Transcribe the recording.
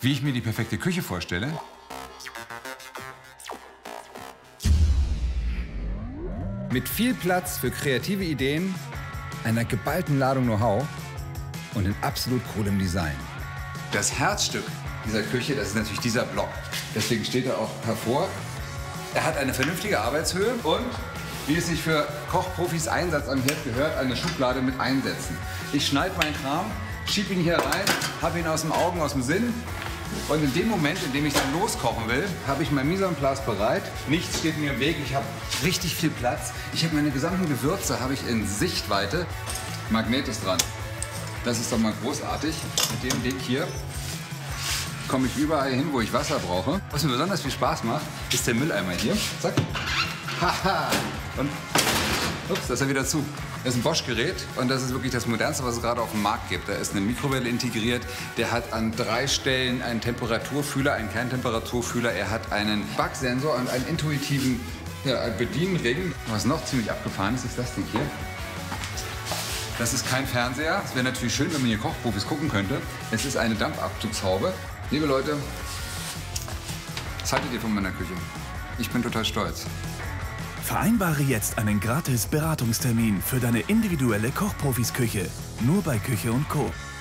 Wie ich mir die perfekte Küche vorstelle? Mit viel Platz für kreative Ideen, einer geballten Ladung Know-how und in absolut coolem Design. Das Herzstück dieser Küche, das ist natürlich dieser Block. Deswegen steht er auch hervor. Er hat eine vernünftige Arbeitshöhe und, wie es sich für Kochprofis Einsatz am Herd gehört, eine Schublade mit Einsätzen. Ich schneide meinen Kram, schiebe ihn hier rein, habe ihn aus dem Augen, aus dem Sinn. Und in dem Moment, in dem ich dann loskochen will, habe ich mein Mise en place bereit. Nichts steht mir im Weg, ich habe richtig viel Platz. Ich habe meine gesamten Gewürze habe ich in Sichtweite. Magnet ist dran. Das ist doch mal großartig. Mit dem Weg hier komme ich überall hin, wo ich Wasser brauche. Was mir besonders viel Spaß macht, ist der Mülleimer hier. Zack. Haha. Und ups, da ist er wieder zu. Das ist ein Bosch-Gerät und das ist wirklich das Modernste, was es gerade auf dem Markt gibt. Da ist eine Mikrowelle integriert, der hat an 3 Stellen einen Temperaturfühler, einen Kerntemperaturfühler, er hat einen Backsensor und einen intuitiven Bedienring. Was noch ziemlich abgefahren ist, ist das Ding hier. Das ist kein Fernseher. Es wäre natürlich schön, wenn man hier Kochprofis gucken könnte. Es ist eine Dampfabzugshaube. Liebe Leute, was haltet ihr von meiner Küche? Ich bin total stolz. Vereinbare jetzt einen gratis Beratungstermin für deine individuelle Kochprofis-Küche. Nur bei Küche & Co.